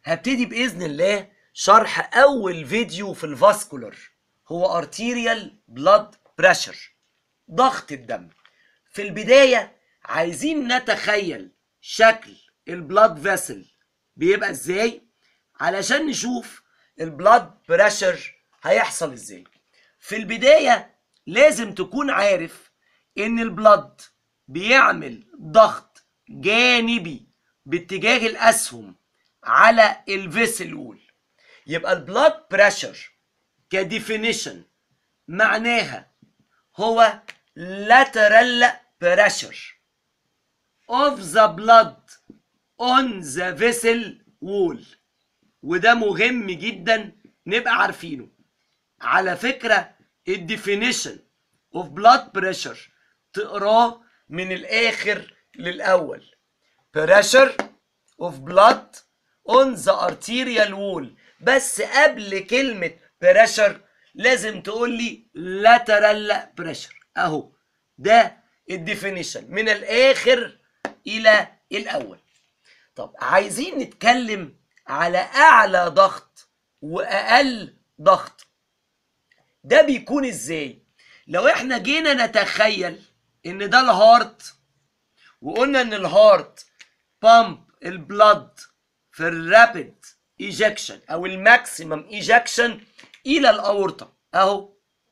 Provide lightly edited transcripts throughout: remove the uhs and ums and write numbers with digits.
هبتدي بإذن الله شرح أول فيديو في الفاسكولار، هو arterial blood pressure، ضغط الدم. في البداية عايزين نتخيل شكل البلاد فيسل بيبقى ازاي علشان نشوف البلاد بريشر هيحصل ازاي. في البداية لازم تكون عارف ان البلاد بيعمل ضغط جانبي باتجاه الاسهم على الفيسل وول. يبقى البلاد بريشر كديفينيشن معناها هو lateral pressure of the blood on the vessel wall، وده مهم جدا نبقى عارفينه. على فكرة الديفينيشن of blood pressure تقراه من الآخر للأول. pressure of blood on the arterial wall، بس قبل كلمة pressure لازم تقول لي lateral pressure. اهو ده الديفينيشن من الاخر الى الاول. طب عايزين نتكلم على اعلى ضغط واقل ضغط، ده بيكون ازاي؟ لو احنا جينا نتخيل ان ده الهارت، وقلنا ان الهارت بامب البلد في الرابيد ايجكشن او الماكسيمم ايجكشن الى الاورطه، اهو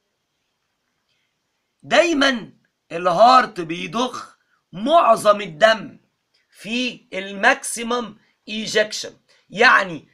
دايما الهارت بيضخ معظم الدم في الماكسيمم ايجكشن، يعني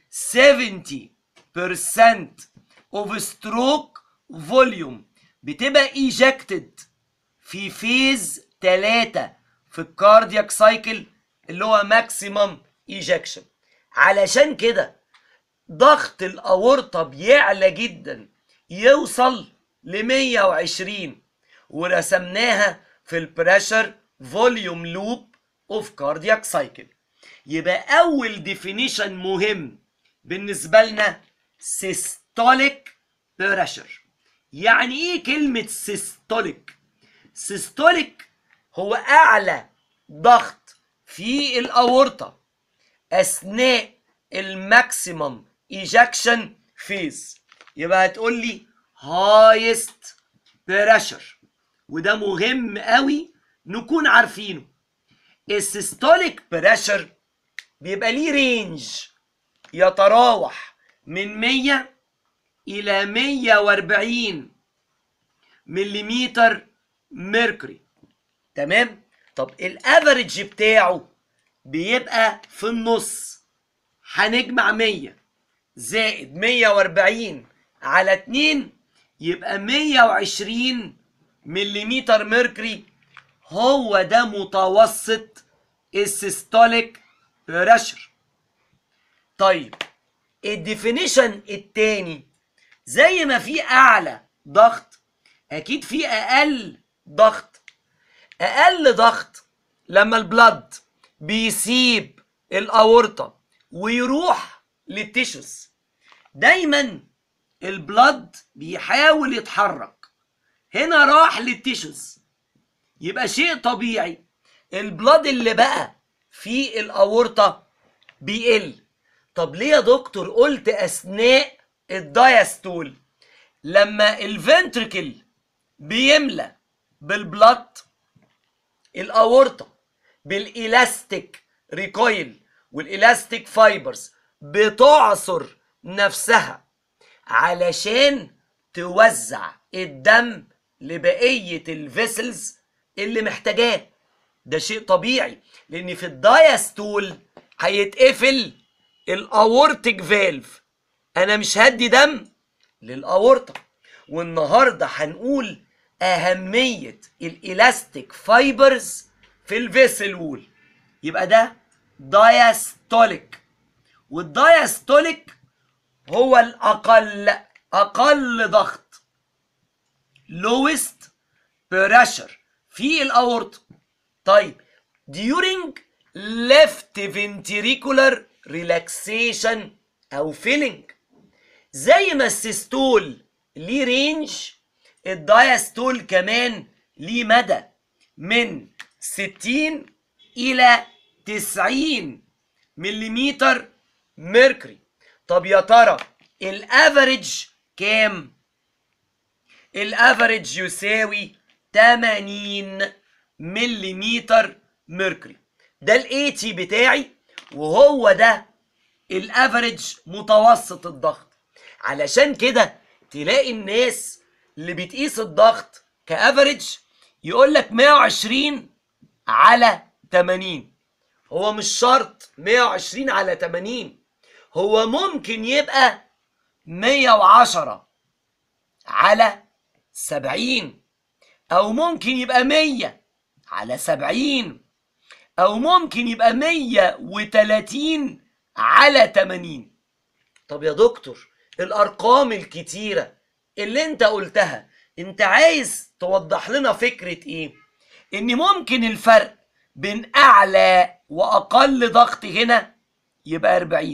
70% of stroke volume بتبقى ايجكتد في فيز 3 في الكاردياك سايكل اللي هو ماكسيمم ايجكشن. علشان كده ضغط الاورطه بيعلى جدا، يوصل ل 120، ورسمناها في البريشر فوليوم لوب اوف كاردياك سايكل. يبقى اول ديفينيشن مهم بالنسبه لنا سيستوليك بريشر. يعني ايه كلمه سيستوليك؟ سيستوليك هو اعلى ضغط في الاورطه اثناء الماكسيمم ايجكشن فيز. يبقى هتقول لي هايست بريشر، وده مهم قوي نكون عارفينه. السيستوليك بريشر بيبقى ليه رينج يتراوح من 100 الى 140 مليمتر ميركوري، تمام؟ طب الافريج بتاعه بيبقى في النص. هنجمع 100 زائد 140 على 2 يبقى 120 مليمتر ميركوري. هو ده متوسط السيستوليك بريشر. طيب الديفينيشن التاني، زي ما في اعلى ضغط اكيد في اقل ضغط. اقل ضغط لما البلد بيسيب الاورطه ويروح للتيشوز. دايما البلد بيحاول يتحرك، هنا راح للتيشوز، يبقى شيء طبيعي البلد اللي بقى في الاورطه بيقل. طب ليه يا دكتور قلت اثناء الدايستول؟ لما الفنتركل بيملى بالبلد الاورطه بالالاستيك ريكويل والالاستيك فايبرز بتعصر نفسها علشان توزع الدم لبقيه الفيسلز اللي محتاجاه. ده شيء طبيعي، لان في الدايستول هيتقفل الاورتيك فالف، انا مش هدي دم للاورطه. والنهارده هنقول اهميه الالاستيك فايبرز في الفيسل وول. يبقى ده دايستوليك، والدايستوليك هو اقل ضغط، lowest pressure في الاورطه. طيب during left ventricular relaxation او filling، زي ما السيستول ليه رينج، الدايستول كمان ليه مدى من 60 الى 90 مليمتر ميركوري. طب يا ترى الافريج كام؟ الافريج يساوي 80 ملم ميركوري. ده الايتي بتاعي، وهو ده الافريج متوسط الضغط. علشان كده تلاقي الناس اللي بتقيس الضغط كافريج يقول لك 120 على 80. هو مش شرط 120 على 80، هو ممكن يبقى 110 على 70، او ممكن يبقى 100 على 70، او ممكن يبقى 130 على 80. طب يا دكتور الارقام الكتيرة اللي انت قلتها، انت عايز توضح لنا فكرة ايه؟ ان ممكن الفرق بين اعلى واقل ضغط هنا يبقى 40،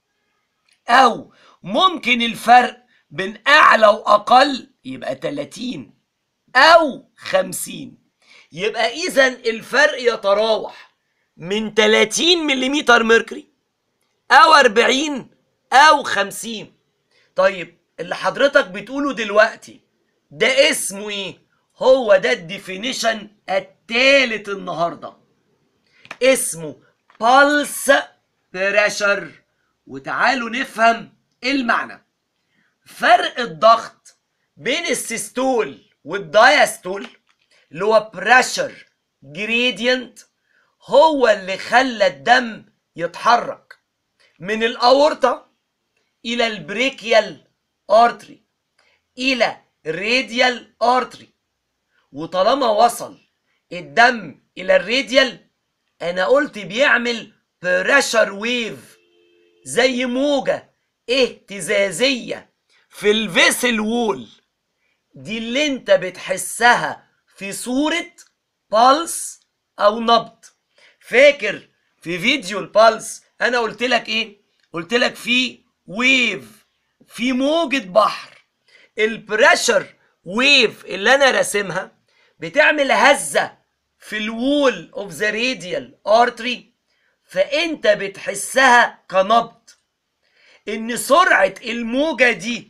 او ممكن الفرق بين اعلى واقل يبقى 30 او 50. يبقى اذا الفرق يتراوح من 30 ملم ميركوري او 40 او 50. طيب اللي حضرتك بتقوله دلوقتي ده اسمه ايه؟ هو ده الديفينيشن الثالث النهارده، اسمه pulse pressure. وتعالوا نفهم المعنى. فرق الضغط بين السيستول والدايستول اللي هو pressure gradient هو اللي خلى الدم يتحرك من الاورطة الى البريكيال ارتري الى الراديال ارتري. وطالما وصل الدم الى الراديال، انا قلت بيعمل بريشر ويف زي موجة اهتزازية في الفيسل وول، دي اللي انت بتحسها في صورة بالس او نبض. فاكر في فيديو البالس انا قلت لك ايه؟ قلت لك في ويف، في موجة بحر. البريشر ويف اللي انا راسمها بتعمل هزة في الوول اوف ذا راديال ارتري، فانت بتحسها كنبض. ان سرعة الموجة دي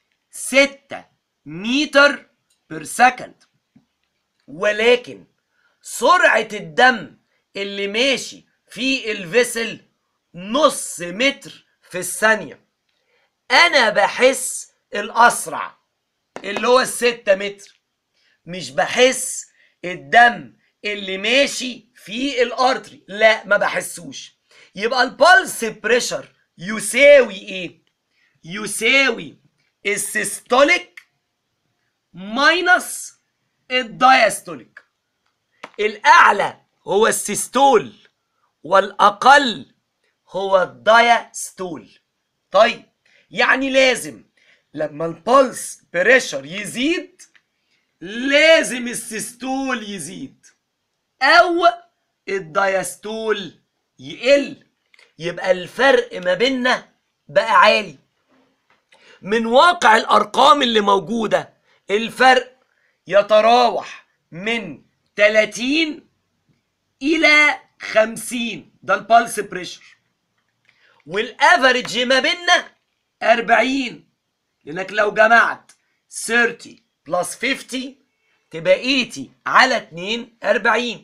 6 متر بير سكند، ولكن سرعة الدم اللي ماشي في الفيسل نص متر في الثانية. انا بحس الاسرع اللي هو 6 متر، مش بحس الدم اللي ماشي في الارتري، لا ما بحسوش. يبقى البلس بريشر يساوي ايه؟ يساوي السيستوليك ماينس الدايستوليك. الاعلى هو السيستول والاقل هو الدايستول. طيب يعني لازم لما البلس بريشر يزيد لازم السيستول يزيد او الدايستول يقل، يبقى الفرق ما بيننا بقى عالي. من واقع الارقام اللي موجودة الفرق يتراوح من 30 الى 50، ده البلس بريشر. والافريج ما بيننا 40، لانك لو جمعت 30 بلس 50 تبقى 80 على 2 40.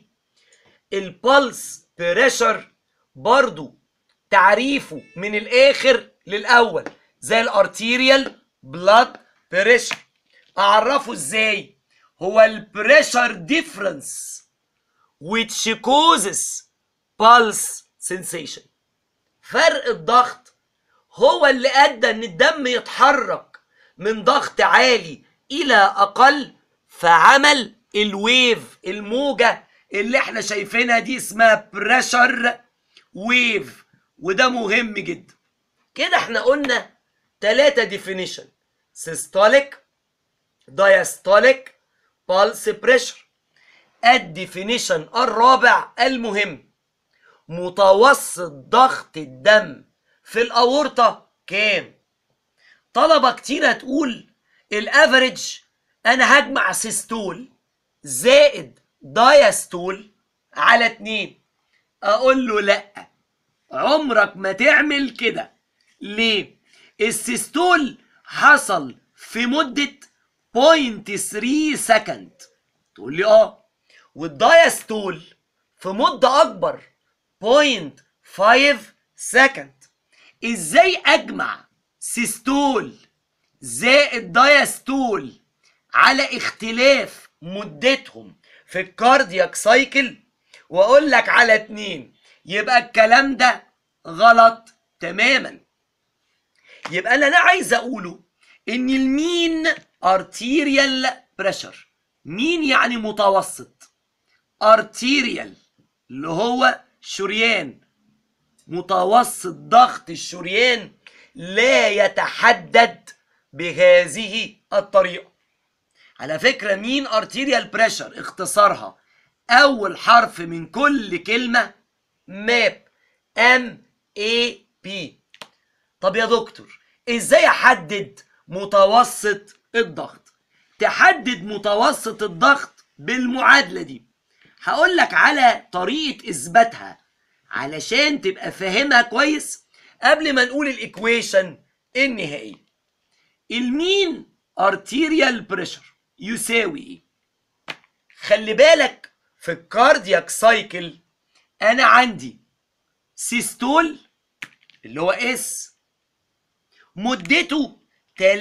البلس بريشر برضو تعريفه من الاخر للاول زي الارتيريال بلاد بريشر. اعرفه ازاي؟ هو البريشر ديفرنس which causes pulse sensation. فرق الضغط هو اللي ادى ان الدم يتحرك من ضغط عالي الى اقل، فعمل الويف، الموجة اللي احنا شايفينها دي اسمها بريشر ويف. وده مهم جدا. كده احنا قلنا 3 ديفينيشن: سيستوليك، دايستوليك، بالس بريشر. الديفينيشن الرابع المهم: متوسط ضغط الدم في الاورطة كام؟ طلبة كتير هتقول الافريج انا هجمع سيستول زائد دايستول على 2. اقول له لا، عمرك ما تعمل كده. ليه؟ السيستول حصل في مدة 0.3 سكند. تقول لي والدايستول في مدة أكبر 0.5 سكند. إزاي أجمع سيستول زائد دايستول على اختلاف مدتهم في الكاردياك سايكل وأقول لك على 2؟ يبقى الكلام ده غلط تماما. يبقى أنا عايز أقوله إن المين ارتيريال بريشر، مين يعني متوسط، ارتيريال اللي هو شريان، متوسط ضغط الشريان لا يتحدد بهذه الطريقة. على فكرة مين ارتيريال بريشر اختصارها أول حرف من كل كلمة ماب، MAP. طب يا دكتور ازاي احدد متوسط الضغط؟ تحدد متوسط الضغط بالمعادلة دي. هقول لك على طريقة اثباتها علشان تبقى فاهمها كويس قبل ما نقول الايكويشن النهائي. المين ارتيريال بريشر يساوي ايه؟ خلي بالك في الكاردياك سايكل انا عندي سيستول اللي هو اس مدته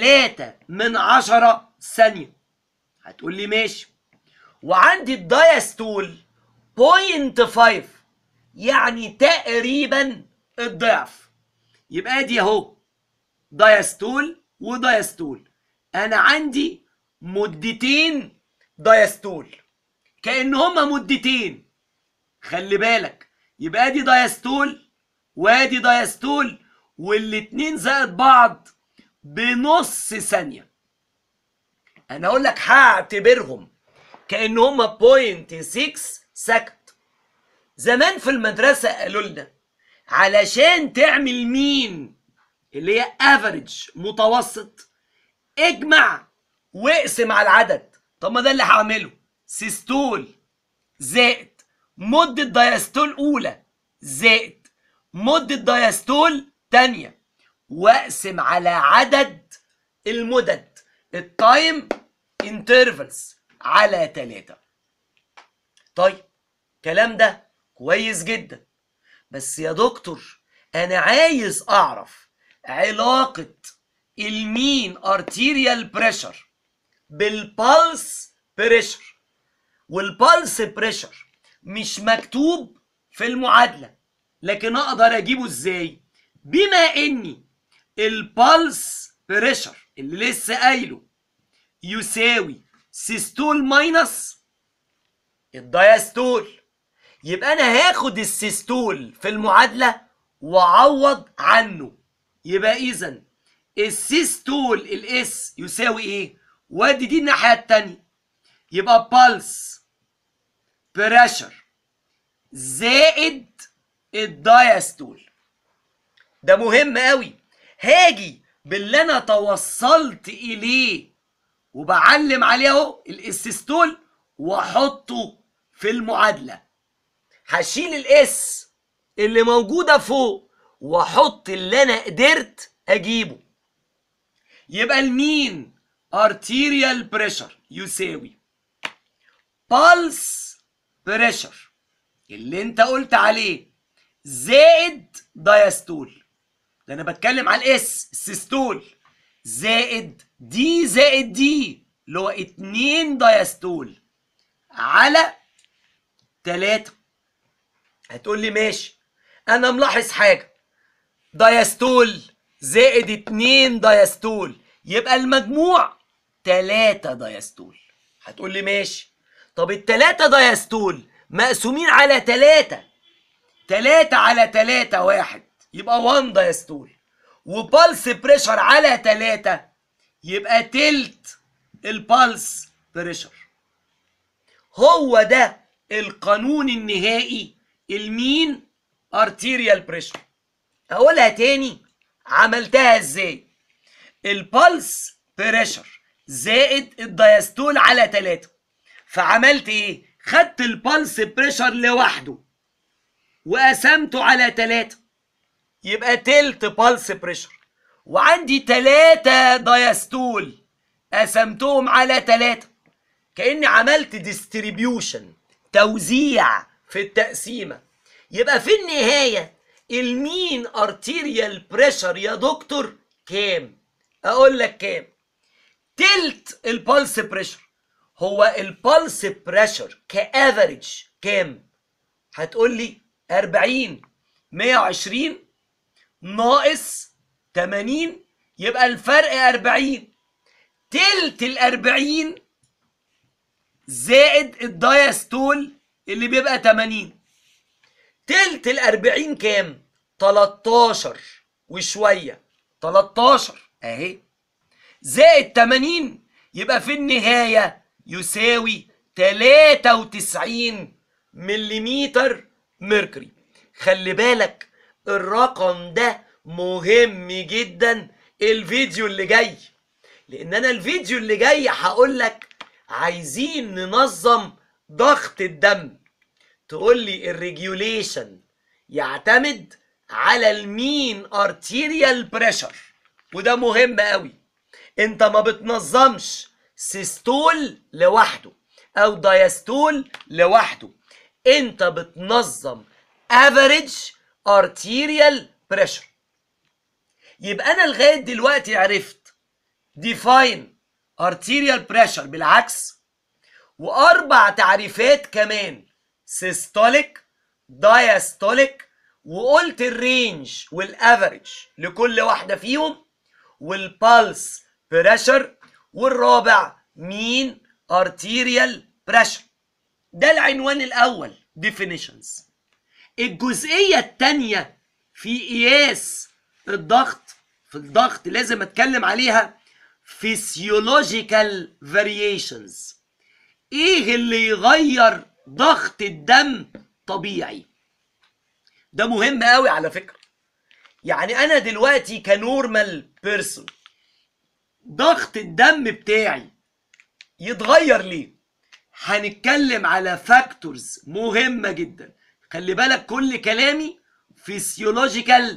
3/10 ثانية. هتقول لي ماشي. وعندي الدايستول 0.5 يعني تقريبا الضعف. يبقى دي اهو دايستول ودايستول. انا عندي مدتين دايستول كأن هما مدتين. خلي بالك يبقى دي دايستول وادي دايستول والاتنين زائد بعض بنص ثانية. انا اقول لك هعتبرهم كأن هما 0.6 سكند. زمان في المدرسة قالوا لنا علشان تعمل مين اللي هي افريج متوسط اجمع واقسم على العدد. طب ما ده اللي هعمله. سيستول زائد مدة دايستول اولى زائد مدة دايستول تانية واقسم على عدد المدد التايم انترفلز على 3. طيب الكلام ده كويس جدا، بس يا دكتور انا عايز اعرف علاقة المين ارتيريال بريشر بالبالس بريشر. والبالس بريشر مش مكتوب في المعادلة، لكن اقدر اجيبه ازاي؟ بما اني البالس بريشر اللي لسه قايله يساوي سيستول ماينس الدايستول، يبقى انا هاخد السيستول في المعادلة واعوض عنه. يبقى اذا السيستول الاس يساوي ايه؟ وادي دي الناحية التانية، يبقى بالس بريشر زائد الدايستول. ده مهم قوي. هاجي باللي انا توصلت اليه وبعلم عليه اهو السيستول واحطه في المعادله. هشيل الاس اللي موجوده فوق واحط اللي انا قدرت اجيبه. يبقى المين ارتيريال بريشر يساوي بالس بريشر اللي انت قلت عليه زائد دايستول. ده انا بتكلم على الاس السيستول زائد دي زائد دي اللي هو 2 دايستول على 3. هتقول لي ماشي، انا ملاحظ حاجه، دايستول زائد 2 دايستول يبقى المجموع 3 دايستول. هتقول لي ماشي، طب ال3 دايستول مقسومين على 3، 3 على 3 1 يبقى 1 دايستول، وبالس بريشر على 3 يبقى تلت البالس بريشر. هو ده القانون النهائي المين ارتيريال بريشر. اقولها تاني عملتها ازاي. البالس بريشر زائد الدايستول على 3، فعملت ايه؟ خدت البالس بريشر لوحده وقسمته على 3 يبقى تلت بالس بريشر. وعندي 3 دايستول قسمتهم على 3، كأني عملت ديستريبيوشن، توزيع في التقسيمة. يبقى في النهاية المين ارتيريال بريشر يا دكتور كام؟ اقول لك كام؟ تلت البلس بريشر. هو البلس بريشر كافريج كام؟ هتقول لي 40. 120 ناقص 80 يبقى الفرق 40. تلت ال40 زائد الدايستول اللي بيبقى 80. تلت ال40 كام؟ 13 وشويه. 13 اهي زائد 80 يبقى في النهايه يساوي 93 مليمتر ميركوري. خلي بالك الرقم ده مهم جدا الفيديو اللي جاي، لان انا الفيديو اللي جاي هقول لك عايزين ننظم ضغط الدم. تقول لي الريجوليشن يعتمد على المين ارتيريال بريشر، وده مهم قوي. انت ما بتنظمش سيستول لوحده او دايستول لوحده، انت بتنظم افريج ارتيريال بريشر. يبقى انا لغايه دلوقتي عرفت ديفاين ارتيريال بريشر بالعكس، واربع تعريفات كمان: سيستوليك، دايستوليك، وقلت الرينج والافريج لكل واحده فيهم، والبالس بريشر، والرابع مين ارتيريال بريشر. ده العنوان الاول definitions. الجزئيه الثانيه في قياس الضغط، في الضغط لازم اتكلم عليها physiological variations. ايه اللي يغير ضغط الدم طبيعي؟ ده مهم قوي على فكرة. يعني انا دلوقتي كنورمال بيرسون ضغط الدم بتاعي يتغير ليه؟ هنتكلم على فاكتورز مهمة جدا. خلي بالك كل كلامي physiological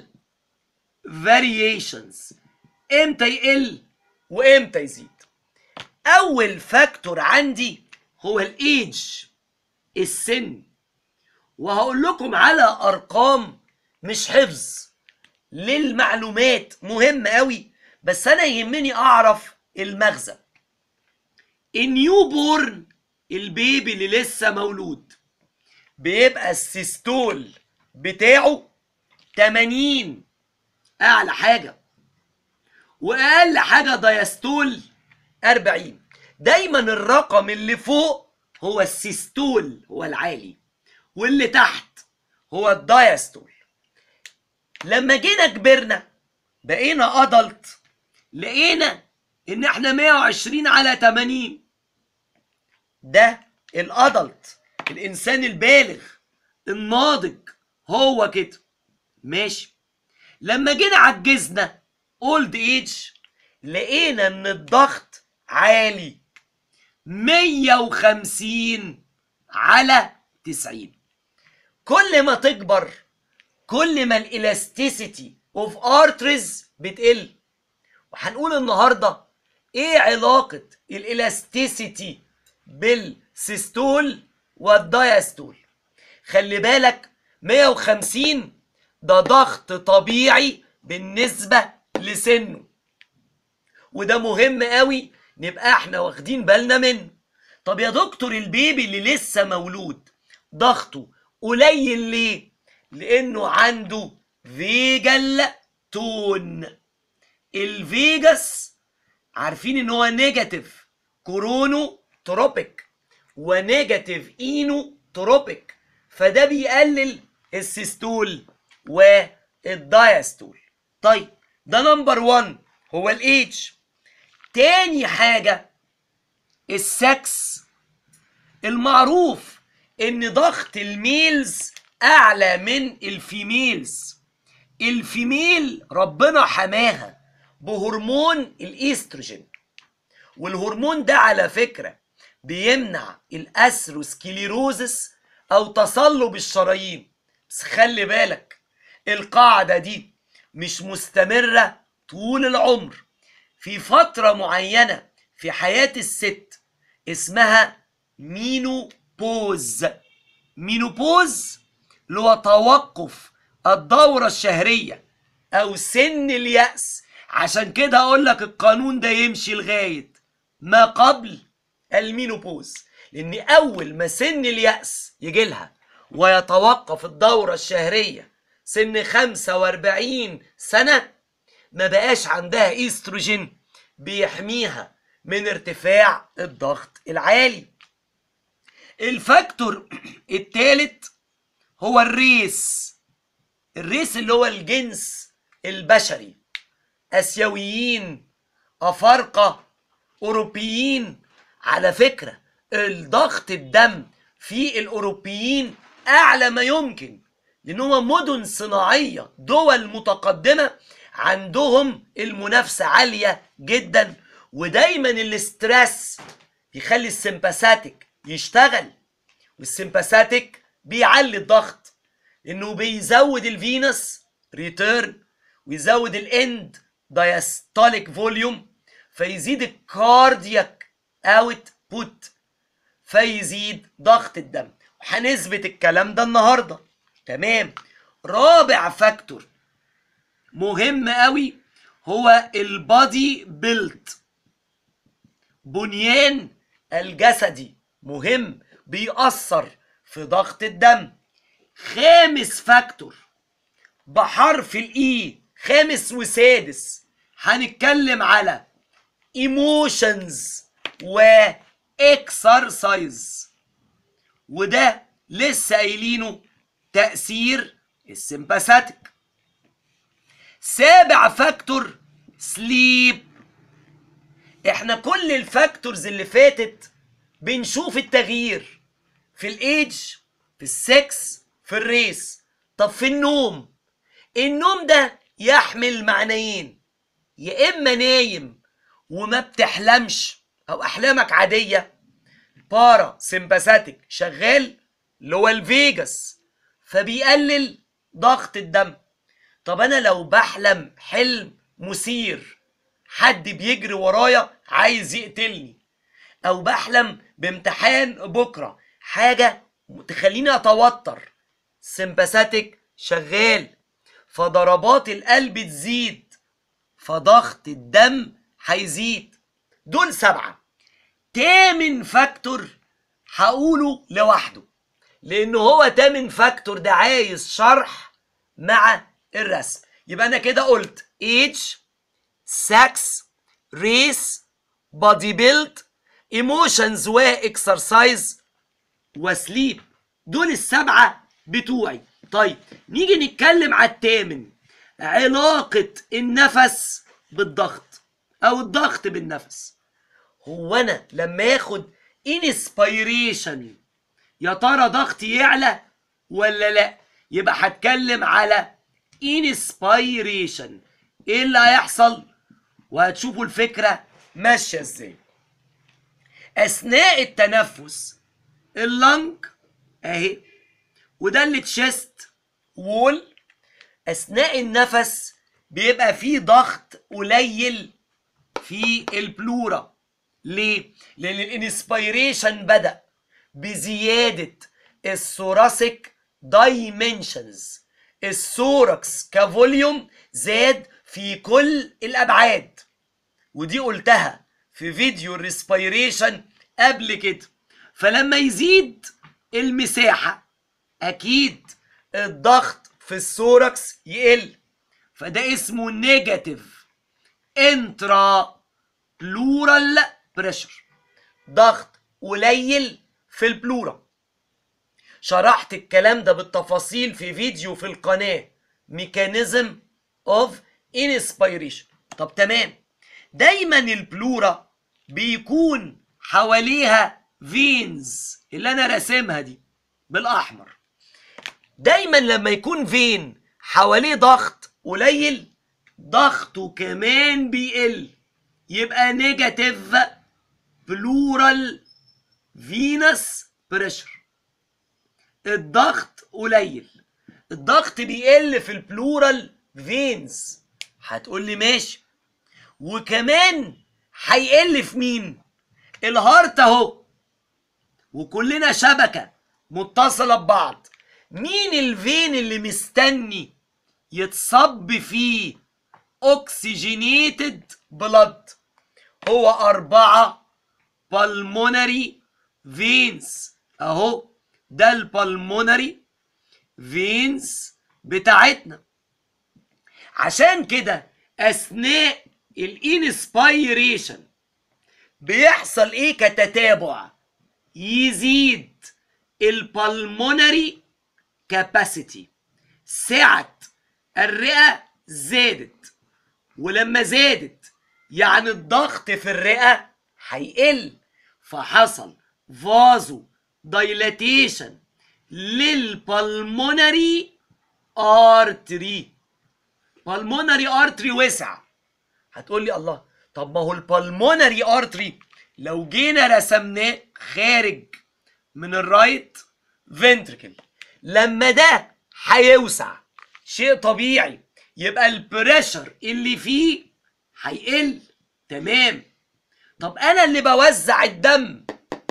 variations، امتى يقل وامتى يزيد. اول فاكتور عندي هو الايدج، السن. وهقول لكم على ارقام مش حفظ للمعلومات، مهمة قوي، بس انا يهمني اعرف المغزى. النيو بورن، البيبي اللي لسه مولود، بيبقى السيستول بتاعه 80 اعلى حاجة، واقل حاجة دايستول 40. دايما الرقم اللي فوق هو السيستول، هو العالي، واللي تحت هو الدايستول. لما جينا كبرنا بقينا ادلت، لقينا ان احنا 120 على 80. ده الادلت، الانسان البالغ الناضج، هو كده ماشي. لما جينا عجزنا اولد ايج، لقينا ان الضغط عالي 150 على 90. كل ما تكبر كل ما الالاستيسيتي اوف ارتريز بتقل. وهنقول النهارده ايه علاقه الالاستيسيتي بالسيستول والدايستول. خلي بالك 150 ده ضغط طبيعي بالنسبه لسنه، وده مهم قوي نبقى احنا واخدين بالنا منه. طب يا دكتور البيبي اللي لسه مولود ضغطه قليل ليه؟ لانه عنده فيجال تون. الفيجاس عارفين ان هو نيجاتيف كورونو تروبيك ونيجاتيف اينو تروبيك، فده بيقلل السيستول والدايستول. طيب ده نمبر 1 هو الايدج. تاني حاجة السكس. المعروف ان ضغط الميلز اعلى من الفيميلز. الفيميل ربنا حماها بهرمون الاستروجين، والهرمون ده على فكرة بيمنع الأثيروسكليروزس او تصلب الشرايين. بس خلي بالك القاعدة دي مش مستمرة طول العمر. في فترة معينة في حياة الست اسمها مينوبوز. مينوبوز اللي هو توقف الدورة الشهرية أو سن اليأس. عشان كده أقول لك القانون ده يمشي لغاية ما قبل المينوبوز، لأن أول ما سن اليأس يجي لها ويتوقف الدورة الشهرية سن 45 سنة ما بقاش عندها إيستروجين بيحميها من ارتفاع الضغط العالي. الفاكتور الثالث هو الريس. الريس اللي هو الجنس البشري، آسيويين، أفارقة، أوروبيين. على فكرة الضغط الدم في الأوروبيين أعلى ما يمكن، لأنهم مدن صناعية، دول متقدمة عندهم المنافسة عالية جدا، ودايما الاسترس يخلي السمباثيك يشتغل، والسمباثيك بيعلي الضغط لأنه بيزود الفينس ريتيرن ويزود الاند دايستوليك فوليوم، فيزيد الكاردياك اوت بوت، فيزيد ضغط الدم. وهنثبت الكلام ده النهارده. تمام. رابع فاكتور مهم قوي هو البادي بيلت. بنيان الجسدي مهم، بيأثر في ضغط الدم. خامس فاكتور بحرف الإي، خامس وسادس، هنتكلم على ايموشنز واكسرسايز، وده لسه قايلينه تأثير السمباثيك. سابع فاكتور سليب. احنا كل الفاكتورز اللي فاتت بنشوف التغيير في الايدج، في السكس، في الريس. طب في النوم، النوم ده يحمل معنيين: يا اما نايم وما بتحلمش او احلامك عاديه، بارا سمباثيك شغال اللي هو الفيجاس فبيقلل ضغط الدم. طب انا لو بحلم حلم مثير، حد بيجري ورايا عايز يقتلني، او بحلم بامتحان بكره، حاجه تخليني اتوتر، سمباثيك شغال، فضربات القلب تزيد، فضغط الدم هيزيد. دول 7. تامن فاكتور هقوله لوحده، لانه هو تامن فاكتور ده عايز شرح مع الرسم. يبقى انا كده قلت age، sex، race، body build، emotions واكسرسايز وسليب. دول ال7 بتوعي. طيب نيجي نتكلم على الثامن، علاقة النفس بالضغط او الضغط بالنفس. هو انا لما اخد انسبيريشن يا ترى ضغطي يعلى ولا لا؟ يبقى هتكلم على انسبيريشن. ايه اللي هيحصل؟ وهتشوفوا الفكرة ماشية ازاي. اثناء التنفس اللنج اهي، وده اللي تشيست وول. اثناء النفس بيبقى فيه ضغط قليل في البلورا. ليه؟ لان الانسبيريشن بدأ بزيادة الثوراسيك دايمنشنز. الثوركس كفوليوم زاد في كل الابعاد، ودي قلتها في فيديو الريسبيريشن قبل كده. فلما يزيد المساحة اكيد الضغط في الثوركس يقل، فده اسمه نيجاتيف انترا بلورال بريشر، ضغط قليل في البلورا. شرحت الكلام ده بالتفاصيل في فيديو في القناة ميكانيزم اوف انسبيريشن. طب تمام. دايما البلورا بيكون حواليها فينز اللي انا راسمها دي بالاحمر. دايما لما يكون فين حواليه ضغط قليل، ضغطه كمان بيقل، يبقى نيجاتيف بلورال فينس بريشر. الضغط قليل، الضغط بيقل في البلورال فينز. هتقول لي ماشي. وكمان هيقل في مين؟ الهارت اهو، وكلنا شبكة متصلة ببعض. مين الفين اللي مستني يتصب فيه اوكسجينيتد بلد؟ هو 4 بالمونري فينز اهو. ده البالمونري فينز بتاعتنا. عشان كده اثناء الانسبيريشن بيحصل ايه كتتابع؟ يزيد البالمونري كاباسيتي، سعة الرئة زادت. ولما زادت يعني الضغط في الرئة هيقل، فحصل فازو دايلاتيشن للبالمونري ارتري. بالمونري ارتري وسع. هتقول لي الله، طب ما هو البالمونري ارتري لو جينا رسمناه خارج من الرايت فنتركل، لما ده هيوسع شيء طبيعي يبقى البريشر اللي فيه هيقل. تمام. طب انا اللي بوزع الدم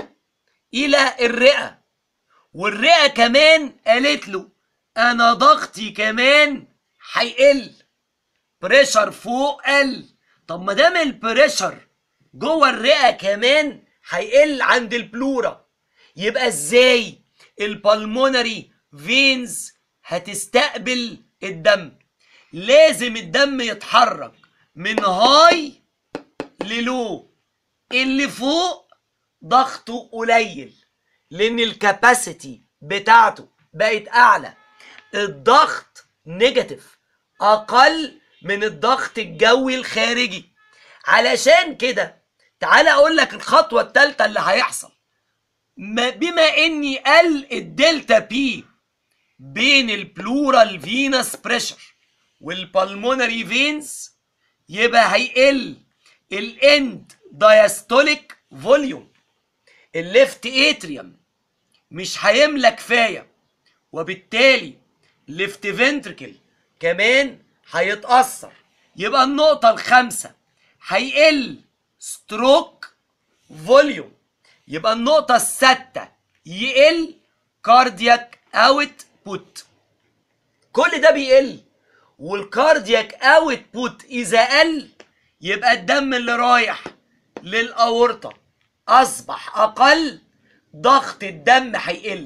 الى الرئة، والرئة كمان قالت له انا ضغطي كمان هيقل، بريشر فوق قل. طب ما دام البريشر جوه الرئة كمان هيقل عند البلورا، يبقى ازاي البالمونري فينز هتستقبل الدم؟ لازم الدم يتحرك من هاي للو. اللي فوق ضغطه قليل لان الكاباسيتي بتاعته بقت اعلى. الضغط نيجاتيف، اقل من الضغط الجوي الخارجي. علشان كده تعال اقول لك الخطوة الثالثة اللي هيحصل. بما اني قل الدلتا بي بين البلورال فينس بريشر والبالمونري فينز، يبقى هيقل الاند دايستوليك فوليوم. الليفت اتريوم مش هيملى كفايه، وبالتالي ليفت فنتركل كمان هيتأثر. يبقى النقطة الخامسة هيقل ستروك فوليوم. يبقى النقطة السادسة يقل كاردياك اوت بوت. كل ده بيقل، والكاردياك اوت بوت اذا قل يبقى الدم اللي رايح للأورطة اصبح اقل، ضغط الدم هيقل.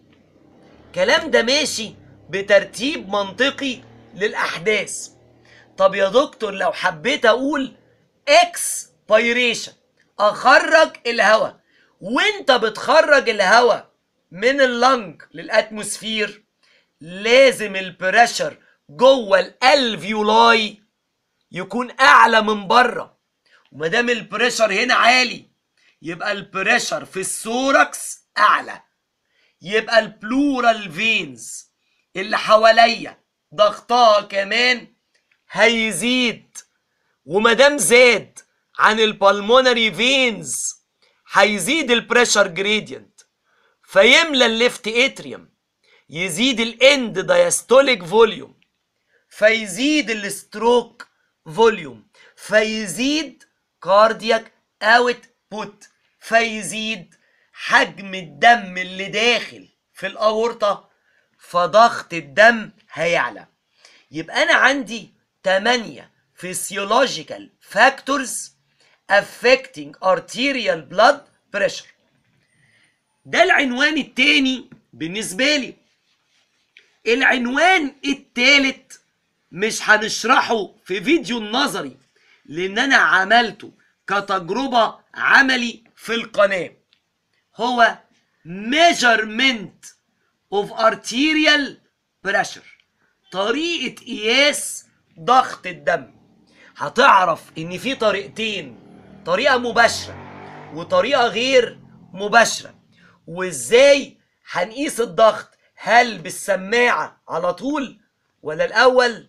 الكلام ده ماشي بترتيب منطقي للأحداث. طب يا دكتور لو حبيت أقول اكسبيريشن، أخرج الهواء، وانت بتخرج الهواء من اللنج للأتموسفير لازم البريشر جوه الالفيولاي يكون أعلى من بره. ومادام البريشر هنا عالي يبقى البريشر في الثوركس أعلى، يبقى البلورال فينز اللي حواليا ضغطها كمان هيزيد. ومادام زاد عن البالمونري فينز هيزيد البريشر جريدينت، فيملى الليفت اتريوم، يزيد الاند دايستوليك فوليوم، فيزيد الستروك فوليوم، فيزيد كاردياك اوت بوت، فيزيد حجم الدم اللي داخل في الأورطة، فضغط الدم هيعلى. يبقى أنا عندي 8 physiological factors affecting arterial blood pressure. ده العنوان التاني بالنسبة لي. العنوان التالت مش هنشرحه في فيديو النظري لأن أنا عملته كتجربة عملي في القناة. هو measurement of arterial pressure، طريقة قياس ضغط الدم. هتعرف ان في طريقتين، طريقة مباشرة وطريقة غير مباشرة. وازاي هنقيس الضغط؟ هل بالسماعة على طول، ولا الاول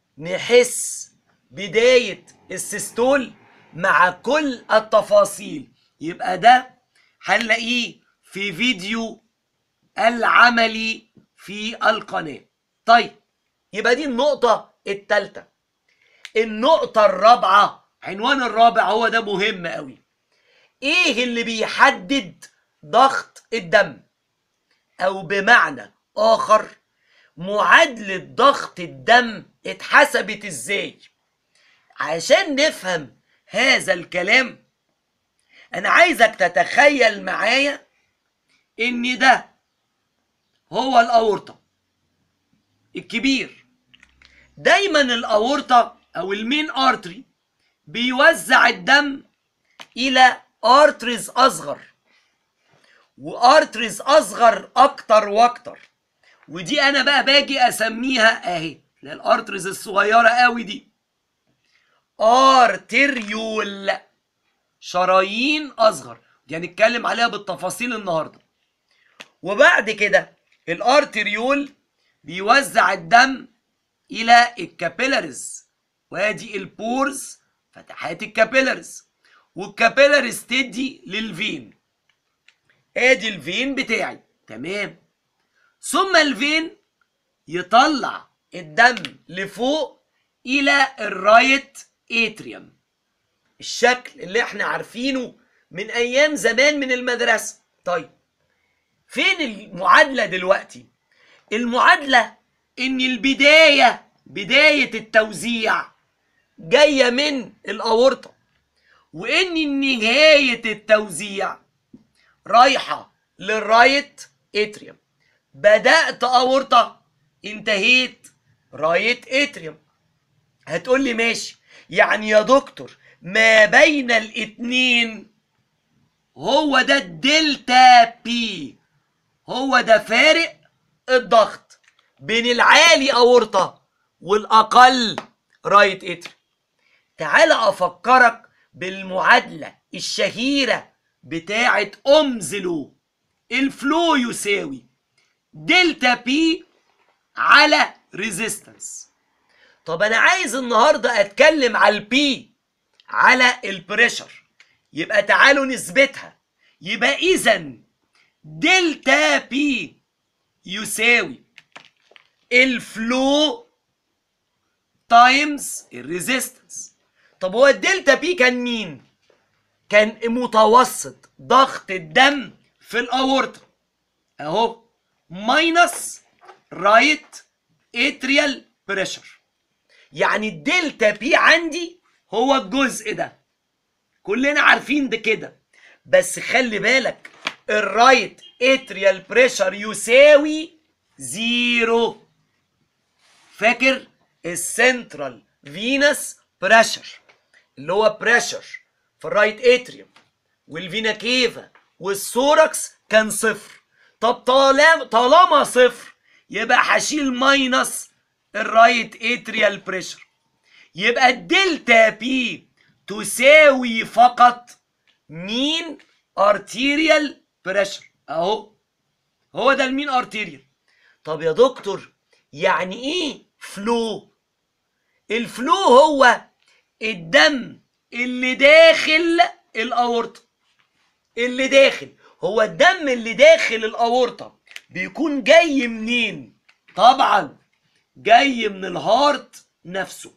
نحس بداية السيستول مع كل التفاصيل؟ يبقى ده هنلاقيه في فيديو العملي في القناة. طيب يبقى دي النقطة التالتة. النقطة الرابعة، عنوان الرابع هو ده مهم قوي. ايه اللي بيحدد ضغط الدم؟ او بمعنى اخر، معادلة ضغط الدم اتحسبت ازاي؟ عشان نفهم هذا الكلام انا عايزك تتخيل معايا ان ده هو الاورطة الكبير. دايما الاورطة او المين ارتري بيوزع الدم الى ارتريز اصغر وارتريز اصغر اكتر واكتر، ودي انا بقى باجي اسميها اهي الارتريز الصغيره قوي دي ارتريول، شرايين اصغر، دي هنتكلم عليها بالتفاصيل النهارده. وبعد كده الارتريول بيوزع الدم الى الكابيلاريز، وادي البورز فتحات الكابيلاريز، والكابيلاريز تدي للفين، ادي الفين بتاعي تمام. ثم الفين يطلع الدم لفوق الى الرايت اتريوم، الشكل اللي احنا عارفينه من ايام زمان من المدرسة. طيب فين المعادلة دلوقتي؟ المعادلة ان البداية، بداية التوزيع جاية من الاورطة، وان نهاية التوزيع رايحة للرايت اتريوم. بدأت اورطة انتهيت رايت اتريوم. هتقول لي ماشي، يعني يا دكتور ما بين الاتنين هو ده الدلتا بي، هو ده فارق الضغط بين العالي اورطة والاقل رايت اتريوم. تعال افكرك بالمعادلة الشهيرة بتاعت اومزلو. الفلو يساوي دلتا بي على ريزيستنس. طب انا عايز النهارده اتكلم على البي، على البريشر، يبقى تعالوا نثبتها. يبقى اذا دلتا بي يساوي الفلو تايمز الريزيستنس. طب هو الدلتا بي كان مين؟ كان متوسط ضغط الدم في الاورطه اهو ماينس رايت اتريال بريشر. يعني الدلتا بي عندي هو الجزء ده، كلنا عارفين ده كده، بس خلي بالك الرايت اتريال بريشر يساوي زيرو. فاكر السنترال فينس بريشر اللي هو بريشر في الرايت اتريوم والفينا كيفا والثوركس كان صفر. طب طالما صفر يبقى هشيل ماينس الرايت اتريال بريشر، يبقى الدلتا بي تساوي فقط مين ارتيريال بريشر اهو، هو ده المين ارتيريال. طب يا دكتور يعني ايه فلو؟ الفلو هو الدم اللي داخل الاورطه، اللي داخل، هو الدم اللي داخل الاورطه بيكون جاي منين؟ طبعا جاي من الهارت نفسه.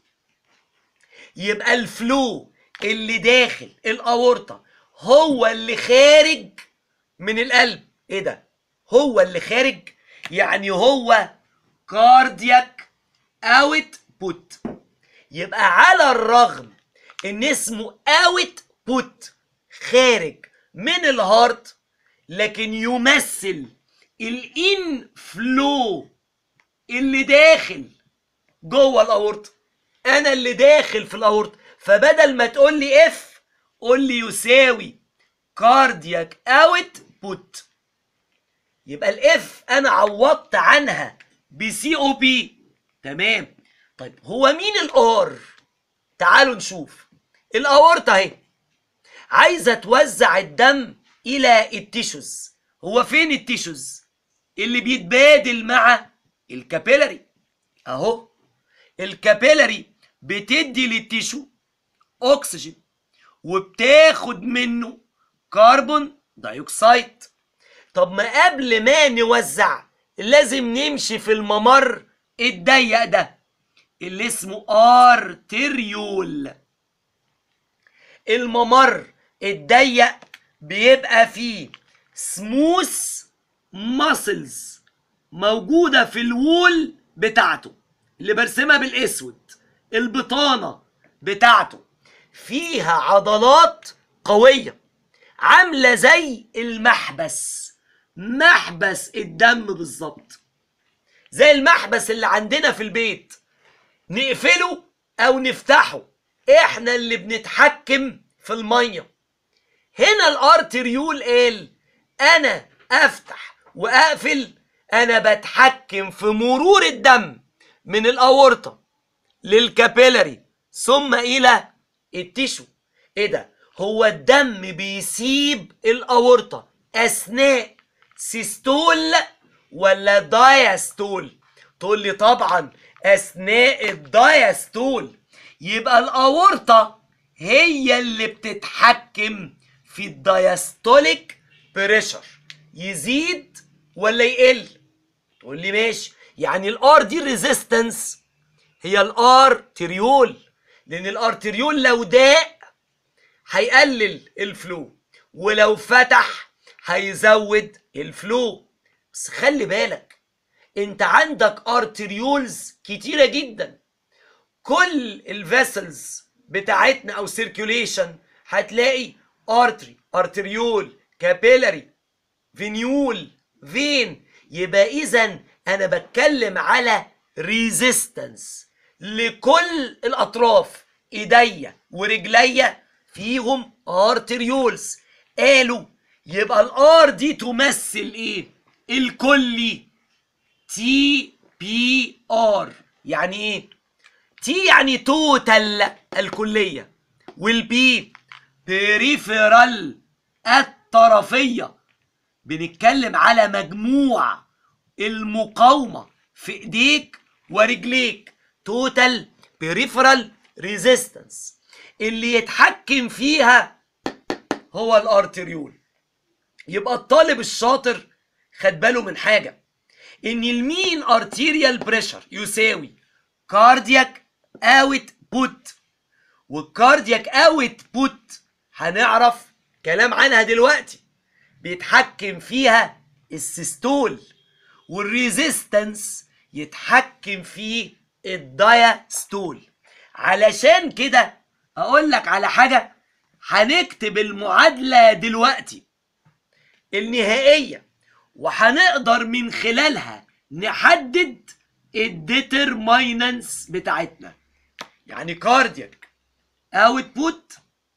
يبقى الفلو اللي داخل الاورطه هو اللي خارج من القلب. ايه ده؟ هو اللي خارج، يعني هو كاردياك اوت بوت. يبقى على الرغم ان اسمه اوت بوت خارج من الهارت، لكن يمثل الان فلو اللي داخل جوه الاورطه. انا اللي داخل في الاورطه، فبدل ما تقول لي اف قول لي يساوي كاردياك اوت بوت. يبقى الاف انا عوضت عنها بسي او بي تمام. طيب هو مين الار؟ تعالوا نشوف. الاورطه اهي عايزه توزع الدم الى التيشوز. هو فين التيشوز اللي بيتبادل مع الكابيلاري؟ اهو الكابيلاري بتدي للتيشو اكسجين وبتاخد منه كربون دايوكسيد. طب ما قبل ما نوزع لازم نمشي في الممر الضيق ده. اللي اسمه ارتريول. الممر الضيق بيبقى فيه سموث ماسلز موجودة في الوول بتاعته اللي برسمها بالاسود. البطانة بتاعته فيها عضلات قوية عاملة زي المحبس، محبس الدم بالظبط، زي المحبس اللي عندنا في البيت نقفله او نفتحه، احنا اللي بنتحكم في المية. هنا الارتريول قال انا افتح واقفل، انا بتحكم في مرور الدم من الاورطة للكابيلاري ثم الى التيشو. ايه ده؟ هو الدم بيسيب الاورطة اثناء سيستول ولا دايستول؟ تقول لي طبعا اثناء الدايستول. يبقى الاورطة هي اللي بتتحكم في الدايستوليك بريشر، يزيد ولا يقل. تقول لي ماشي، يعني الار دي الريزيستنس هي الارتريول، لان الارتريول لو ضاق هيقلل الفلو ولو فتح هيزود الفلو. بس خلي بالك انت عندك ارتريولز كتيرة جدا. كل الفيسلز بتاعتنا او سيركيوليشن هتلاقي ارتري، ارتريول، كابيلاري، فينيول، فين. يبقى اذا انا بتكلم على ريزيستنس لكل الاطراف، ايديا ورجليا فيهم ارتريولز. قالوا يبقى الار دي تمثل ايه؟ الكلي تي بي ار. يعني ايه؟ تي يعني توتال الكلية، والبي بريفرال الطرفية. بنتكلم على مجموع المقاومة في ايديك ورجليك، توتال بريفرال ريزيستنس، اللي يتحكم فيها هو الارتريول. يبقى الطالب الشاطر خد باله من حاجة، ان المين ارتيريال بريشر يساوي كاردياك اوت بوت، والكاردياك اوت بوت هنعرف كلام عنها دلوقتي بيتحكم فيها السيستول، والريزيستنس يتحكم فيه الدايستول. علشان كده اقول لك على حاجة، هنكتب المعادلة دلوقتي النهائية وهنقدر من خلالها نحدد الديترماينانس بتاعتنا. يعني كاردياك اوتبوت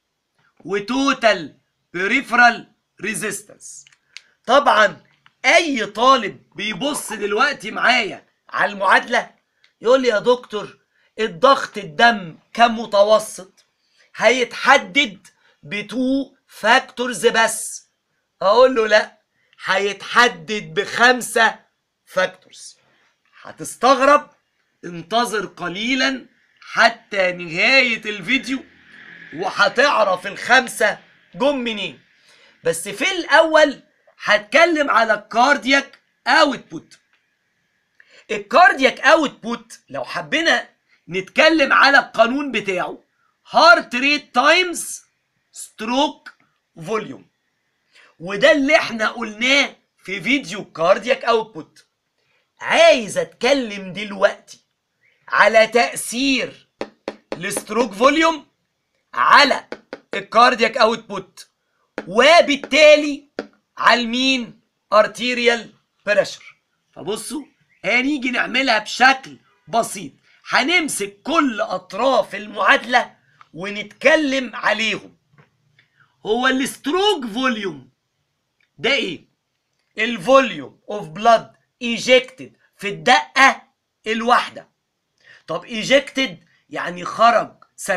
وتوتال بريفرال ريزيستنس. طبعا اي طالب بيبص دلوقتي معايا على المعادله يقول لي يا دكتور الضغط الدم كمتوسط هيتحدد بتو فاكتورز بس. اقول له لا، هيتحدد ب5 فاكتورز. هتستغرب، انتظر قليلا حتى نهاية الفيديو وهتعرف ال5 جم منين. بس في الاول هتكلم على الكاردياك اوتبوت. الكاردياك اوتبوت لو حبينا نتكلم على القانون بتاعه، هارت ريت تايمز ستروك فوليوم، وده اللي احنا قلناه في فيديو الكاردياك اوتبوت. عايز اتكلم دلوقتي على تأثير الستروك فوليوم على الكاردياك اوتبوت، وبالتالي على المين ارتيريال بريشر. فبصوا هنيجي نعملها بشكل بسيط، هنمسك كل اطراف المعادله ونتكلم عليهم. هو الستروك فوليوم ده ايه؟ الفوليوم اوف بلاد ايجكتد في الدقه الواحده. طب ايجكتد يعني خرج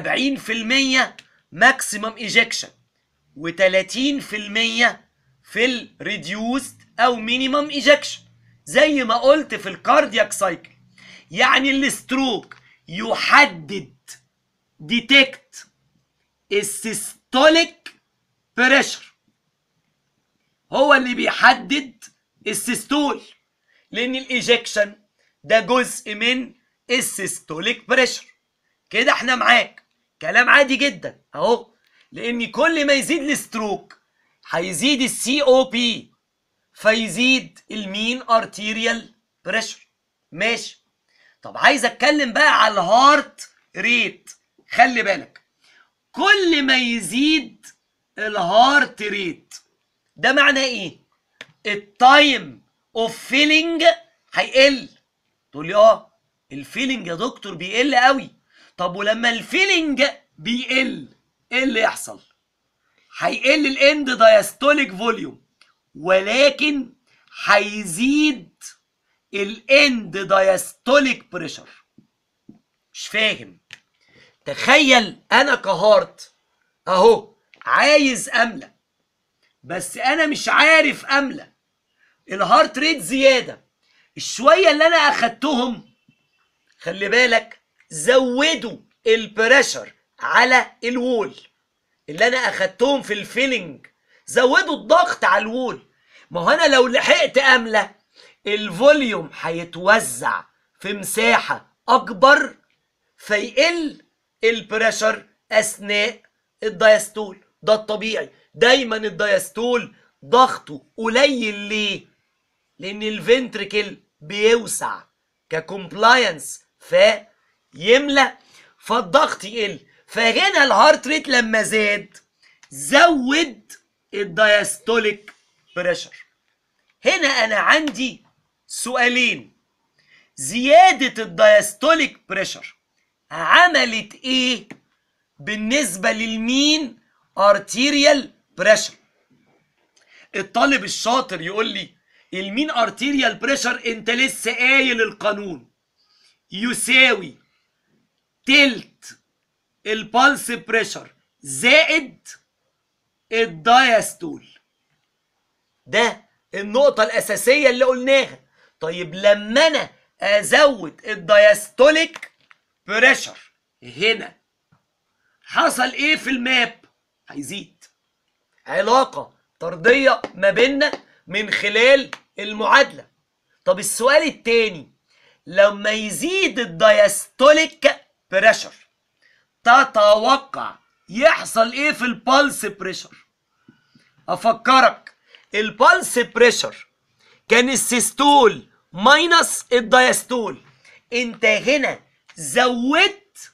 70% ماكسيمم ايجكشن و30% في الريديوست او مينيمم ايجكشن، زي ما قلت في الكاردياك سايكل. يعني الستروك يحدد ديتكت السيستوليك بريشر، هو اللي بيحدد السيستول، لان الايجكشن ده جزء من السيستوليك بريشر. كده احنا معاك كلام عادي جدا اهو، لان كل ما يزيد الستروك هيزيد السي او بي، فيزيد المين ارتيريال بريشر. ماشي. طب عايز اتكلم بقى على الهارت ريت. خلي بالك، كل ما يزيد الهارت ريت ده معناه ايه؟ التايم اوف فيلينج هيقل. تقول لي الفيلينج يا دكتور بيقل قوي. طب ولما الفيلينج بيقل ايه اللي يحصل؟ هيقل الاند دايستوليك فوليوم، ولكن هيزيد الاند دايستوليك بريشر. مش فاهم؟ تخيل انا كهارت اهو عايز املى، بس انا مش عارف املى، الهارت ريت زياده. الشويه اللي انا اخدتهم خلي بالك زودوا البريشر على الوول، اللي انا اخدتهم في الفيلنج زودوا الضغط على الوول. ما هو انا لو لحقت املى الفوليوم هيتوزع في مساحه اكبر، فيقل البريشر اثناء الدايستول. ده الطبيعي، دايما الدايستول ضغطه قليل. ليه؟ لان الفنتريكل بيوسع ككومبلاينس فيملى، فالضغط يقل. فهنا الهارت ريت لما زود الدايستوليك بريشر. هنا انا عندي سؤالين. زيادة الدايستوليك بريشر عملت ايه بالنسبة للمين ارتيريال بريشر؟ الطالب الشاطر يقول لي المين ارتيريال بريشر انت لسه قايل القانون يساوي تلت البالس بريشر زائد الدايستول. ده النقطة الأساسية اللي قلناها. طيب لما أنا أزود الدايستوليك بريشر هنا حصل إيه في الماب؟ هيزيد. علاقة طردية ما بيننا من خلال المعادلة. طب السؤال التاني، لما يزيد الدايستوليك بريشر تتوقع يحصل ايه في البالس بريشر؟ افكرك، البالس بريشر كان السيستول ماينس الدايستول. انت هنا زودت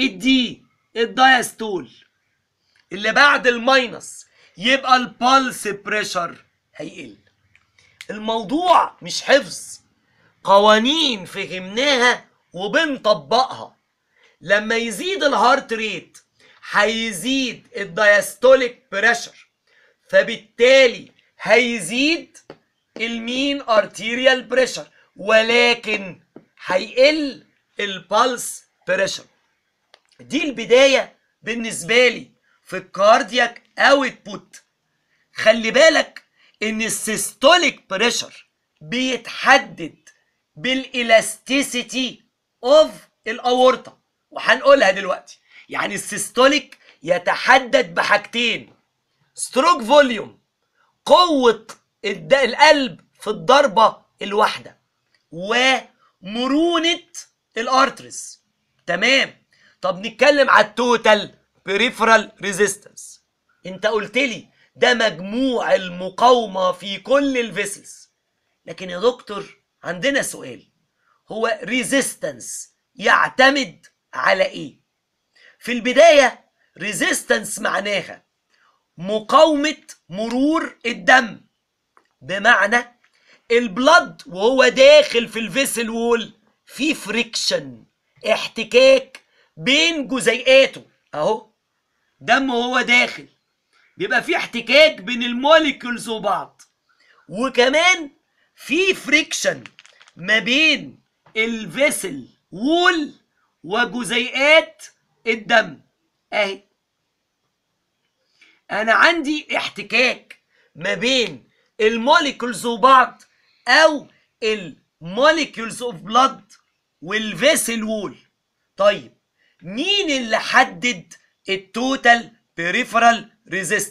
الدايستول اللي بعد الماينس، يبقى البالس بريشر هيقل. الموضوع مش حفظ، قوانين فهمناها وبنطبقها. لما يزيد الهارت ريت هيزيد الدايستوليك بريشر، فبالتالي هيزيد المين ارتيريال بريشر، ولكن هيقل البالس بريشر. دي البداية بالنسبة لي في الكاردياك اوتبوت. خلي بالك ان السيستوليك بريشر بيتحدد بالالاستيسيتي اوف الاورطه، وهنقولها دلوقتي. يعني السيستوليك يتحدد بحاجتين: ستروك فوليوم، قوه القلب في الضربه الواحده، ومرونه الارتريز. تمام. طب نتكلم على التوتال بريفرال ريزيستنس. انت قلت لي ده مجموع المقاومه في كل الفيسلز، لكن يا دكتور عندنا سؤال، هو ريزيستنس يعتمد على ايه؟ في البدايه ريزيستنس معناها مقاومه مرور الدم، بمعنى البلد وهو داخل في الفيسل وول في فريكشن، احتكاك بين جزيئاته. اهو دم وهو داخل بيبقى في احتكاك بين الموليكولز وبعض، وكمان في فريكشن ما بين الفيسل وول وجزيئات الدم. اهي انا عندي احتكاك ما بين الموليكولز وبعض، او الموليكولز اوف بلاد والفيسل وول. طيب مين اللي حدد التوتال بريفرال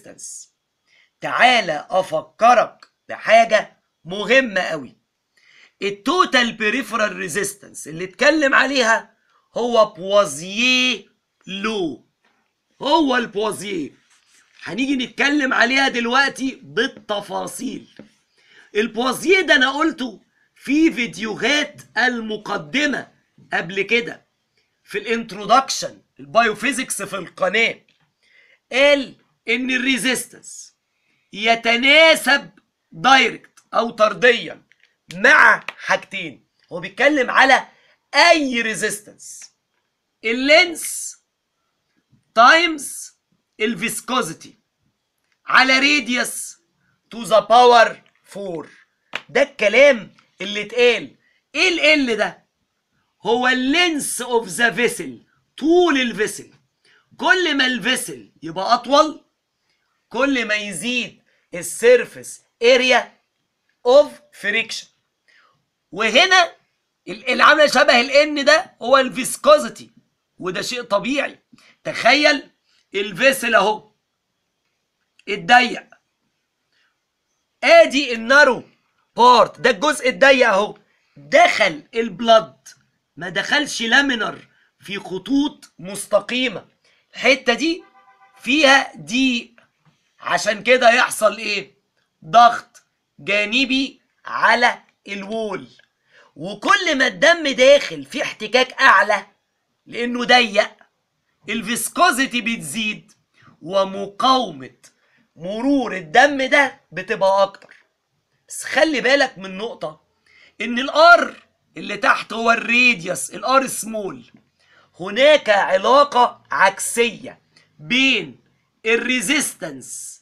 ريزيستنس؟ تعالى افكرك بحاجه مهمه قوي. التوتال بيريفرال ريزيستنس اللي اتكلم عليها هو بوازيه لو، هو البوازيه. هنيجي نتكلم عليها دلوقتي بالتفاصيل. البوازيه ده انا قلته في فيديوهات المقدمة قبل كده في الانترودكشن البايوفيزيكس في القناة. قال ان الريزيستنس يتناسب دايركت او طرديا مع حاجتين. هو بيتكلم على اي ريزيستنس، اللينس تايمز الفيسكوزيتي على راديوس تو ذا باور 4. ده الكلام اللي اتقال. ايه ال ده؟ هو اللينس اوف ذا فيسل، طول الفيسل. كل ما الفيسل يبقى اطول كل ما يزيد السيرفيس اريا اوف فريكشن. وهنا اللي عامله شبه الان ده هو الفيسكوزيتي، وده شيء طبيعي. تخيل الفيسل اهو الضيق، ادي النارو بارت، ده الجزء الضيق اهو، دخل البلد، ما دخلش لامينر في خطوط مستقيمه. الحته دي فيها ضيق، عشان كده يحصل ايه؟ ضغط جانبي على الوول. وكل ما الدم داخل في احتكاك اعلى لانه ضيق، الفيسكوزيتي بتزيد ومقاومه مرور الدم ده بتبقى اكتر. بس خلي بالك من نقطه، ان الار اللي تحت هو الراديوس، الار سمول. هناك علاقه عكسيه بين الريزيستنس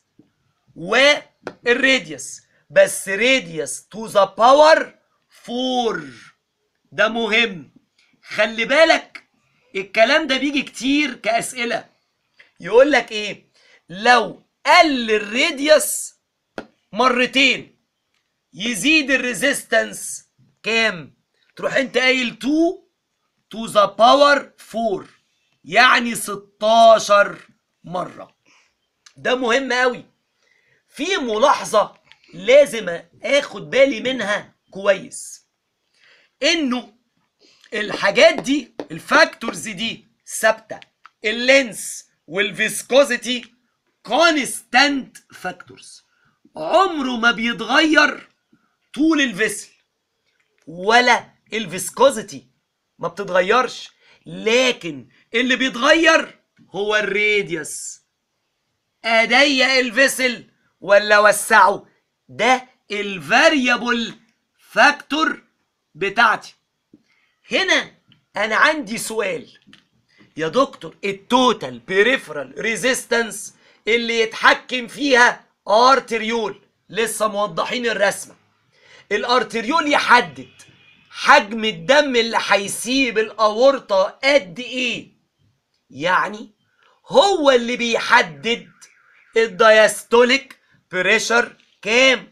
والراديوس، بس راديوس تو ذا باور 4. ده مهم، خلي بالك. الكلام ده بيجي كتير كأسئلة. يقول لك ايه؟ لو قل الراديوس مرتين يزيد الريزيستنس كام؟ تروح انت قايل 2 to the power 4، يعني 16 مرة. ده مهم قوي. في ملاحظة لازم اخد بالي منها كويس، انه الحاجات دي الفاكتورز دي ثابتة. اللينس والفيسكوزيتي كونستانت فاكتورز، عمره ما بيتغير طول الفيسل، ولا الفيسكوزيتي ما بتتغيرش. لكن اللي بيتغير هو الراديوس، اضيق الفيسل ولا وسعه. ده الفاريبل فاكتور بتاعتي. هنا انا عندي سؤال يا دكتور، التوتال بيريفرال ريزيستنس اللي يتحكم فيها ارتريول، لسه موضحين الرسمه. الارتريول يحدد حجم الدم اللي هيسيب الاورطه قد ايه، يعني هو اللي بيحدد الدايستوليك بريشر كام.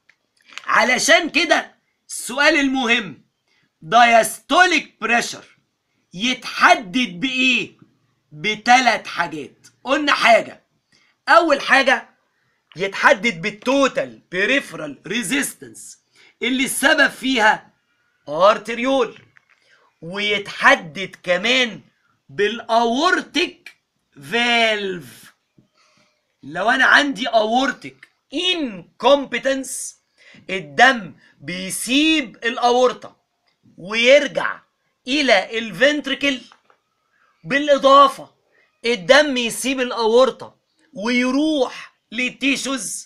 علشان كده السؤال المهم، دايستوليك بريشر يتحدد بايه؟ بثلاث حاجات. قلنا حاجه، اول حاجه يتحدد بالتوتال بيريفرال ريزيستنس اللي السبب فيها ارتريول، ويتحدد كمان بالاورتيك فالف. لو انا عندي اورتيك انكومبتنس، الدم بيسيب الاورطه ويرجع الى الفنتريكل، بالاضافه الدم يسيب الاورطه ويروح للتيشوز،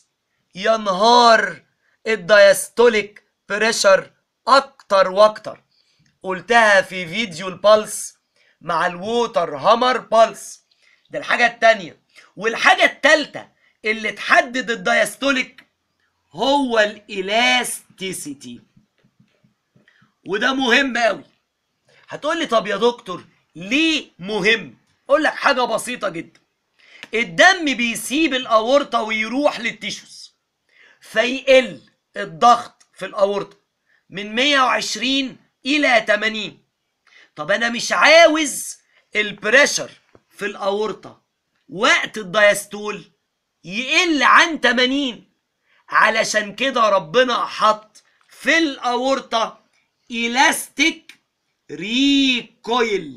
ينهار الدايستوليك بريشر اكتر واكتر. قلتها في فيديو البلس مع الووتر هامر بلس. ده الحاجه التانيه. والحاجه التالته اللي تحدد الدايستوليك هو الالاستيسيتي، وده مهم قوي. هتقول لي طب يا دكتور ليه مهم؟ اقول لك حاجه بسيطه جدا. الدم بيسيب الاورطه ويروح للتيشوز، فيقل الضغط في الاورطه من 120 الى 80. طب انا مش عاوز البريشر في الاورطه وقت الدايستول يقل عن 80. علشان كده ربنا حط في الاورطه elastic recoil.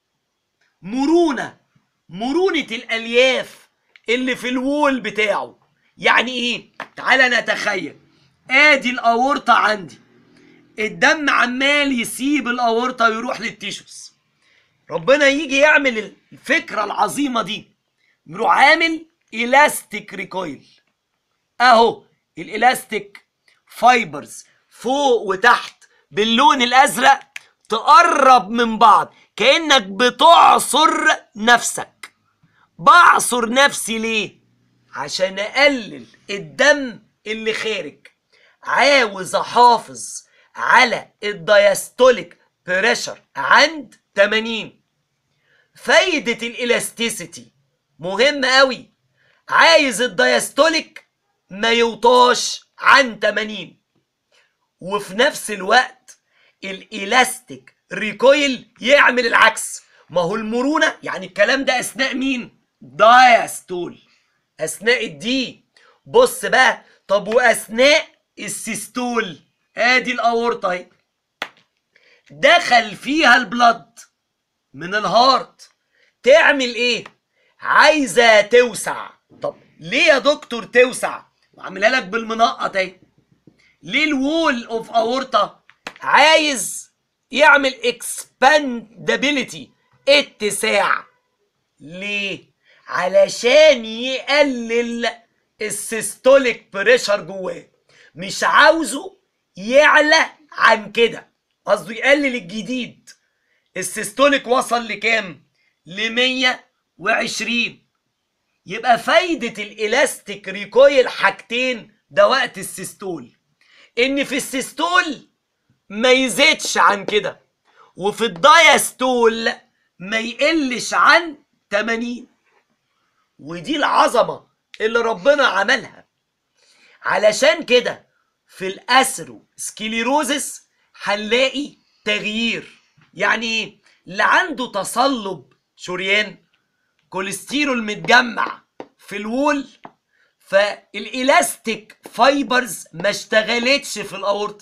مرونة الألياف اللي في الوول بتاعه. يعني ايه؟ تعالى نتخيل ادي الأورطة عندي، الدم عمال يسيب الأورطة ويروح للتيشوز. ربنا يجي يعمل الفكرة العظيمة دي، يروح عامل elastic recoil. اهو الالاستيك فايبرز فوق وتحت باللون الازرق تقرب من بعض، كأنك بتعصر نفسك. بعصر نفسي ليه؟ عشان اقلل الدم اللي خارج. عاوز احافظ على الدايستوليك بريشر عند 80. فايدة الالاستيسيتي مهمة قوي. عايز الدايستوليك ما يوطاش عن 80، وفي نفس الوقت الالاستيك ريكويل يعمل العكس. ما هو المرونة يعني الكلام ده اثناء مين؟ دايستول، اثناء الدي. بص بقى، طب واثناء السيستول؟ ادي الاورطة اهي، دخل فيها البلد من الهارت، تعمل ايه؟ عايزة توسع. طب ليه يا دكتور توسع؟ وعاملها لك بالمنقط اهي. ليه الوول اوف اورطة عايز يعمل اكسباندابيليتي، اتساع؟ ليه؟ علشان يقلل السيستوليك بريشر جواه، مش عاوزه يعلى عن كده، قصده يقلل الجديد. السيستوليك وصل لكام؟ ل120. يبقى فايدة الالاستيك ريكويل حاجتين ده وقت السيستول، ان في السيستول ما يزيدش عن كده، وفي الدايستول ما يقلش عن 80. ودي العظمة اللي ربنا عملها. علشان كده في الأثرو سكليروزس هنلاقي تغيير. يعني ايه؟ اللي عنده تصلب شريان، كوليسترول متجمع في الوول، فالالاستيك فايبرز ما اشتغلتش في الاورطه،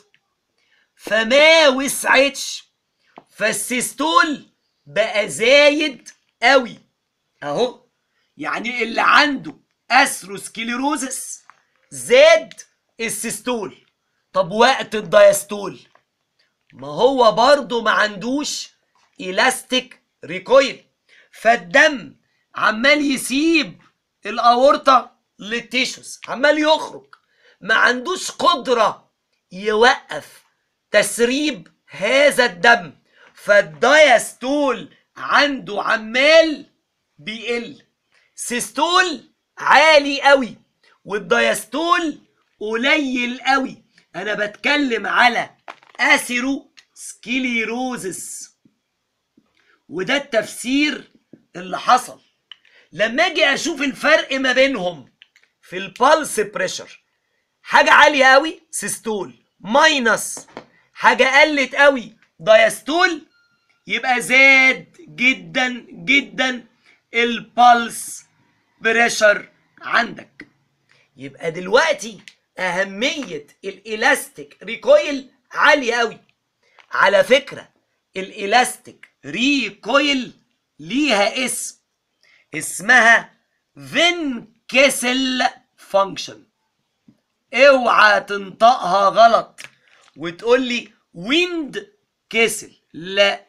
فما وسعتش، فالسيستول بقى زايد قوي. اهو يعني اللي عنده اثروسكليروزس زاد السيستول. طب وقت الدايستول ما هو برضو ما عندوش الاستيك ريكويل، فالدم عمال يسيب الاورطه للتيشوز، عمال يخرج، ما عندوش قدره يوقف تسريب هذا الدم، فالدايستول عنده عمال بيقل. سيستول عالي قوي والدايستول قليل قوي. انا بتكلم على اثيرو سكليروزس، وده التفسير اللي حصل. لما اجي اشوف الفرق ما بينهم في البالس بريشر، حاجه عاليه قوي سيستول ماينس حاجه قلت قوي دايستول، يبقى زاد جدا جدا البالس بريشر عندك. يبقى دلوقتي اهميه الالاستيك ريكويل عاليه قوي. على فكره الالاستيك ريكويل ليها اسمها فين-كيسل فانكشن. اوعى تنطقها غلط وتقول لي ويند كيسل، لا.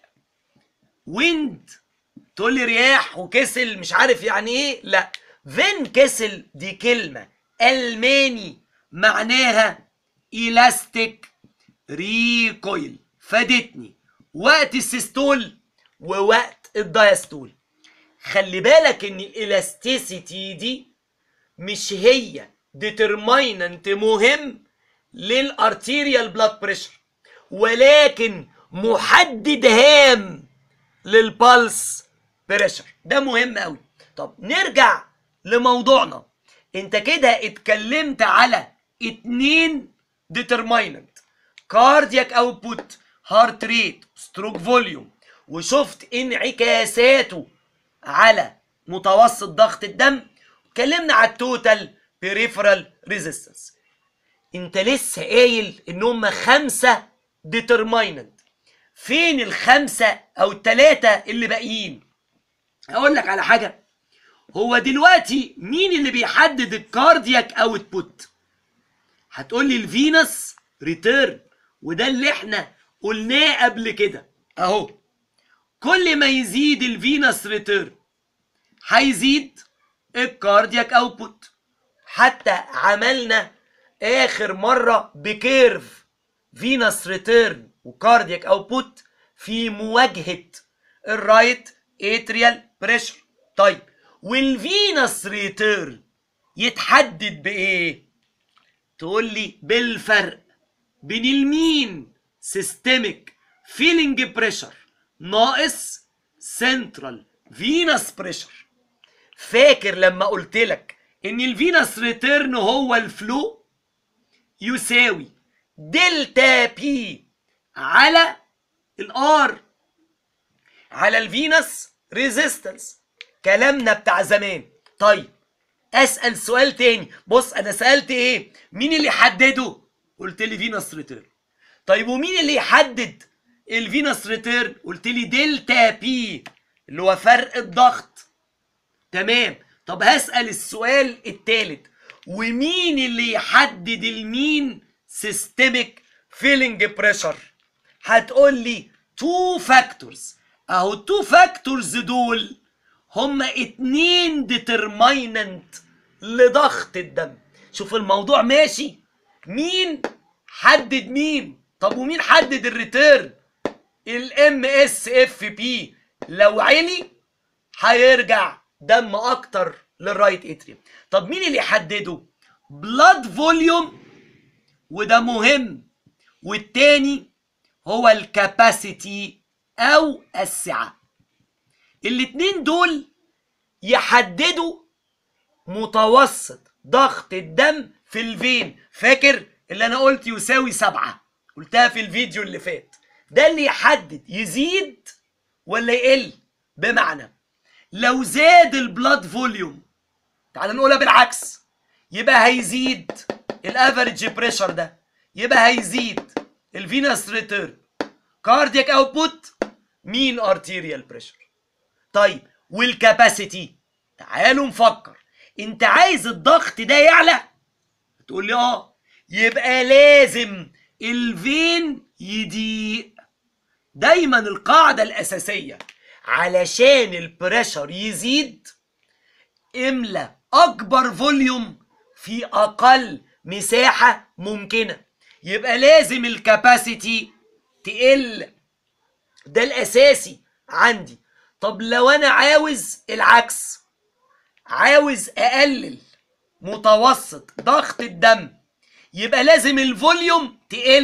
ويند تقول لي رياح، وكسل مش عارف يعني ايه، لا. فين-كيسل دي كلمة ألماني معناها إلاستيك ريكويل. فادتني وقت السيستول ووقت الدايستول. خلي بالك ان الالاستيسيتي دي مش هي ديترمايننت مهم للارتيريال بلاد بريشر، ولكن محدد هام للبلس بريشر. ده مهم قوي. طب نرجع لموضوعنا. انت كده اتكلمت على 2 ديترمايننت، كاردياك اوتبوت، هارت ريت، ستروك فوليوم، وشفت انعكاساته على متوسط ضغط الدم. اتكلمنا على التوتال بيريفرال ريزيستنس. انت لسه قايل ان هم 5 ديترمايننت. فين الخمسة أو التلاتة اللي باقيين؟ أقول لك على حاجة، هو دلوقتي مين اللي بيحدد الكاردياك اوتبوت؟ هتقول لي الفينس ريتيرن، وده اللي احنا قلناه قبل كده اهو. كل ما يزيد الفينس ريتيرن هيزيد الكاردياك اوتبوت. حتى عملنا اخر مره بكيرف فينس ريتيرن وكاردياك اوتبوت في مواجهه الرايت اتريال بريشر. طيب والفينس ريتيرن يتحدد بايه؟ تقول لي بالفرق بين المين سيستميك فيلينج بريشر ناقص سنترال فينس بريشر. فاكر لما قلت لك ان الفينس ريتيرن هو الفلو يساوي دلتا بي على الار على الفينس ريزيستنس، كلامنا بتاع زمان. طيب اسال سؤال تاني، بص انا سالت ايه؟ مين اللي يحدده؟ قلت لي فينس ريتيرن. طيب ومين اللي يحدد الفينس ريتيرن؟ قلت لي دلتا بي اللي هو فرق الضغط. تمام. طب هسال السؤال التالت، ومين اللي يحدد المين سيستميك فيلينج بريشر؟ هتقول لي تو فاكتورز. اهو التو فاكتورز دول هما 2 ديترمايننت لضغط الدم. شوف الموضوع ماشي، مين حدد مين؟ طب ومين حدد الريتيرن؟ الام اس اف بي لو علي هيرجع دم اكتر للرايت اتريوم. طب مين اللي يحدده؟ بلاد فوليوم، وده مهم، والتاني هو الكاباسيتي او السعه. الاتنين دول يحددوا متوسط ضغط الدم في الفين. فاكر اللي انا قلت يساوي 7؟ قلتها في الفيديو اللي فات. ده اللي يحدد يزيد ولا يقل. بمعنى لو زاد البلاد فوليوم، تعال نقولها بالعكس، يبقى هيزيد الافريج بريشر، ده يبقى هيزيد الفينس ريتيرن، كاردياك اوتبوت، مين ارتيريال بريشر. طيب والكاباسيتي، تعالوا نفكر. انت عايز الضغط ده يعلى؟ تقول لي اه، يبقى لازم الفين يضيق. دايما القاعده الاساسيه علشان البريشر يزيد، املى اكبر فوليوم في اقل مساحه ممكنه. يبقى لازم الكاباسيتي تقل، ده الاساسي عندي. طب لو انا عاوز العكس، عاوز اقلل متوسط ضغط الدم، يبقى لازم الفوليوم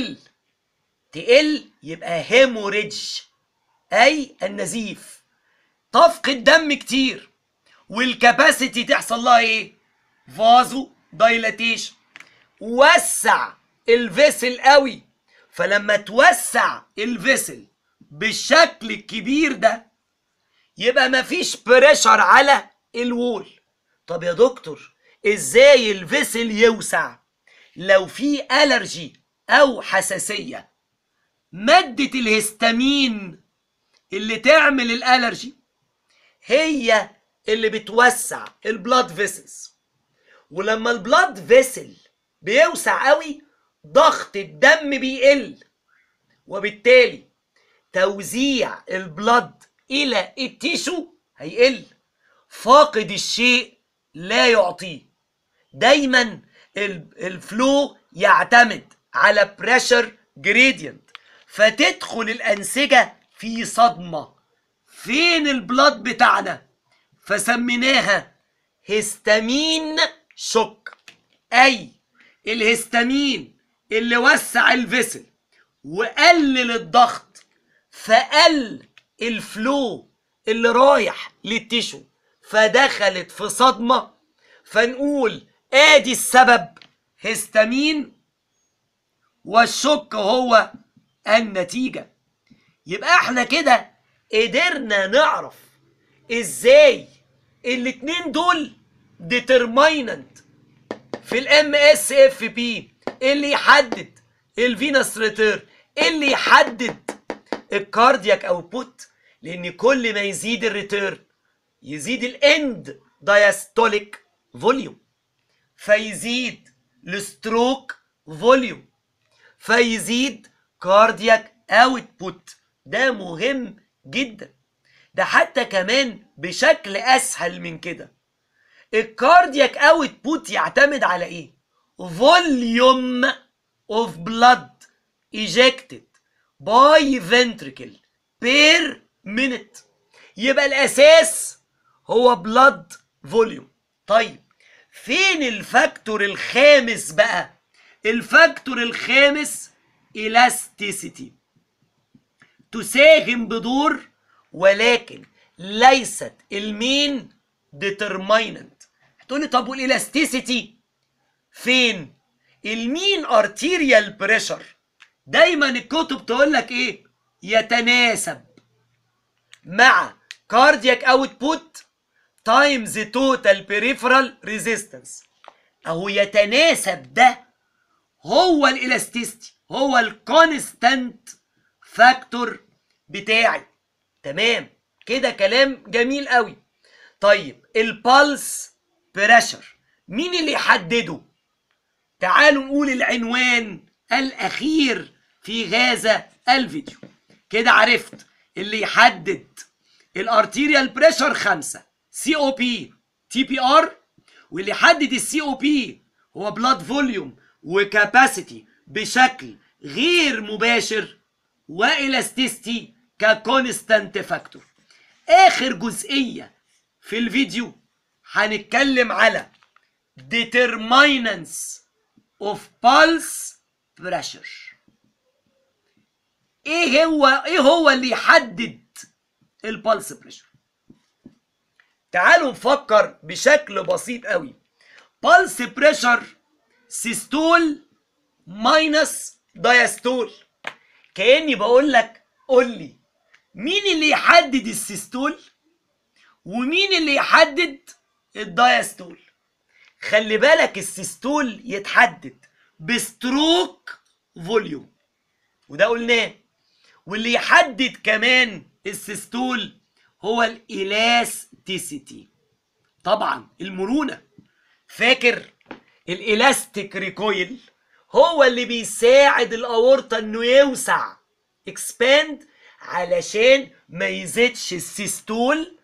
تقل يبقى هيموريدج اي النزيف، تفقد دم كتير. والكاباسيتي تحصل لها ايه؟ فازو دايلاتيشن، وسع الفيسل قوي. فلما توسع الفيسل بالشكل الكبير ده، يبقى مفيش بريشر على الوول. طب يا دكتور ازاي الفيسل يوسع؟ لو في ألرجي او حساسية، مادة الهستامين اللي تعمل الألرجي هي اللي بتوسع البلاد فيسلز. ولما البلاد فيسل بيوسع قوي، ضغط الدم بيقل، وبالتالي توزيع البلد الى التيشو هيقل. فاقد الشيء لا يعطيه. دايما الفلو يعتمد على بريشر جريدينت، فتدخل الانسجه في صدمه. فين البلد بتاعنا؟ فسميناها هستامين شوك. اي الهستامين اللي وسع الفيسل وقلل الضغط، فقل الفلو اللي رايح للتيشو، فدخلت في صدمة. فنقول ادي السبب هستامين، والشك هو النتيجة. يبقى احنا كده قدرنا نعرف ازاي الاتنين دول ديترمايننت في الام اس اف بي اللي يحدد الفينس ريتيرن. ايه اللي يحدد الكاردياك اوتبوت؟ لان كل ما يزيد الريتيرن يزيد الاند دايستوليك فوليوم، فيزيد الستروك فوليوم، فيزيد كاردياك اوتبوت. ده مهم جدا. ده حتى كمان بشكل اسهل من كده، الكاردياك اوتبوت يعتمد على ايه؟ فوليوم اوف بلاد ايجكتد باي فنتريكل بير مينيت. يبقى الاساس هو بلاد فوليوم. طيب فين الفاكتور الخامس بقى؟ الفاكتور الخامس elasticity، تساهم بدور ولكن ليست المين ديترميننت. هتقولي طب والالاستيسيتي فين؟ المين ارتيريال بريشر دايما الكتب تقول لك ايه؟ يتناسب مع كاردياك اوتبوت تايمز توتال بيريفرال ريزيستنس. اهو يتناسب ده هو الالاستيستي، هو الكونستانت فاكتور بتاعي. تمام كده، كلام جميل قوي. طيب البلس بريشر مين اللي يحدده؟ تعالوا نقول العنوان الاخير في هذا الفيديو. كده عرفت اللي يحدد الارتيريال بريشر 5 سي او بي تي بي ار، واللي يحدد السي او بي هو بلاد فوليوم وكاباسيتي بشكل غير مباشر، والاستيستي ككونستانت فاكتور. اخر جزئيه في الفيديو هنتكلم على determinants of pulse pressure. ايه هو اللي يحدد البلس بريشر؟ تعالوا نفكر بشكل بسيط قوي. بلس بريشر سيستول ماينس دايستول. كأني بقول لك قول لي مين اللي يحدد السيستول ومين اللي يحدد الدايستول. خلي بالك السيستول يتحدد بستروك فوليوم، وده قلناه. واللي يحدد كمان السيستول هو الالاستيسيتي، طبعا المرونة. فاكر الالاستيك ريكويل هو اللي بيساعد الاورطة انه يوسع اكسباند علشان ما يزيدش السيستول